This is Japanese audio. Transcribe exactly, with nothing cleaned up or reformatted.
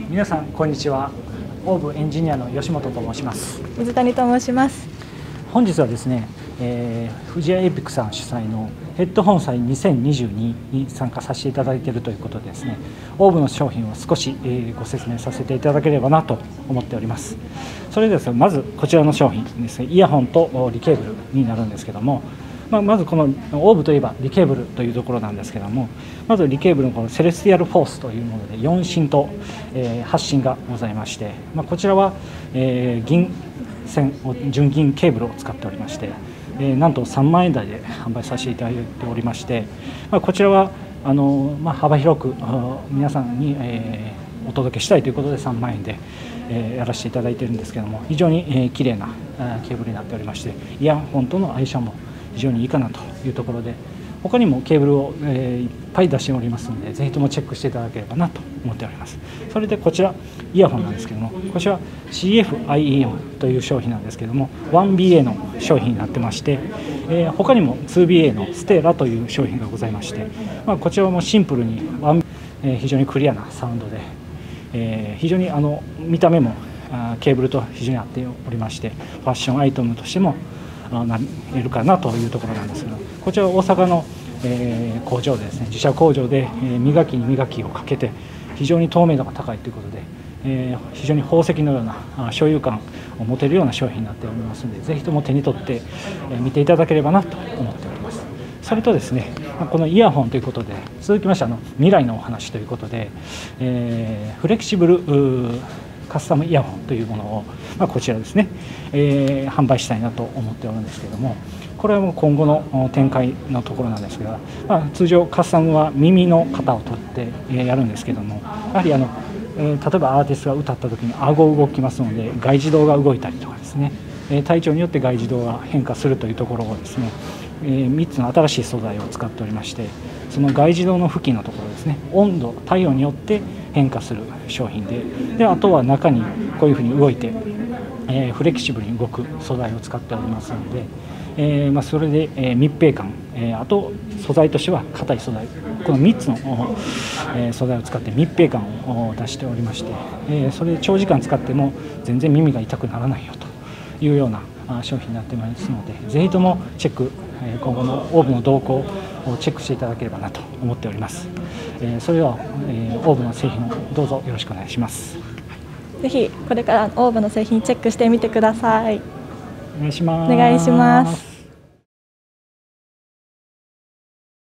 皆さんこんにちは。オーブエンジニアの吉本と申します。 水谷と申します。 本日はですね、えー、富士屋エピックさん主催のヘッドホン祭にせんにじゅうにに参加させていただいているということでですね、オーブの商品を少し、えー、ご説明させていただければなと思っております。それでですね、まずこちらの商品ですね、イヤホンとリケーブルになるんですけども、まあ、まずこのオーブといえばリケーブルというところなんですけども、まずリケーブルのこのセレスティアルフォースというものでよん芯と、えー、はち芯がございまして、まあ、こちらは、えー、銀線純銀ケーブルを使っておりまして、えー、なんとさんまんえん台で販売させていただいておりまして、まあ、こちらはあの、まあ、幅広く皆さんに、えー、お届けしたいということでさんまんえんで、えー、やらせていただいているんですけども、非常に、えー、綺麗なケーブルになっておりまして、イヤホンとの相性も非常にいいかなというところで、他にもケーブルを、えー、いっぱい出しておりますので、ぜひともチェックしていただければなと思っております。それでこちらイヤホンなんですけども、こちら シーエフアイイーエム という商品なんですけども ワンビーエー の商品になってまして、えー、他にも ツービーエー のステーラという商品がございまして、まあ、こちらもシンプルにワン、えー、非常にクリアなサウンドで、えー、非常にあの見た目もあケーブルと非常に合っておりまして、ファッションアイテムとしてもなれるかなというところなんですが、こちらは大阪の、えー、工場でですね、自社工場で、えー、磨きに磨きをかけて非常に透明度が高いということで、えー、非常に宝石のような所有感を持てるような商品になっておりますので、ぜひとも手に取って、えー、見ていただければなと思っております。それとですね、このイヤホンということで、続きましてあの未来のお話ということで、えー、フレキシブルカスタムイヤホンというものを、まあ、こちらですね、えー、販売したいなと思っておるんですけれども、これはもう今後の展開のところなんですが、まあ、通常カスタムは耳の型を取ってやるんですけども、やはりあの、えー、例えばアーティストが歌った時に顎動きますので、外耳道が動いたりとかですね、体調によって外耳道が変化するというところをですね、えー、みっつの新しい素材を使っておりまして、その外耳道の付近のところですね、温度体温によって変化する商品で、であとは中にこういうふうに動いて、えー、フレキシブルに動く素材を使っておりますので、えーまあ、それで、えー、密閉感、えー、あと素材としては硬い素材、このみっつの、えー、素材を使って密閉感を出しておりまして、えー、それで長時間使っても全然耳が痛くならないよというような商品になってまいりますので、ぜひともチェック、今後のオーブの動向をチェックしていただければなと思っております。それではオーブの製品をどうぞよろしくお願いします。 ぜひこれからオーブの製品チェックしてみてください。 お願いします。 お願いします。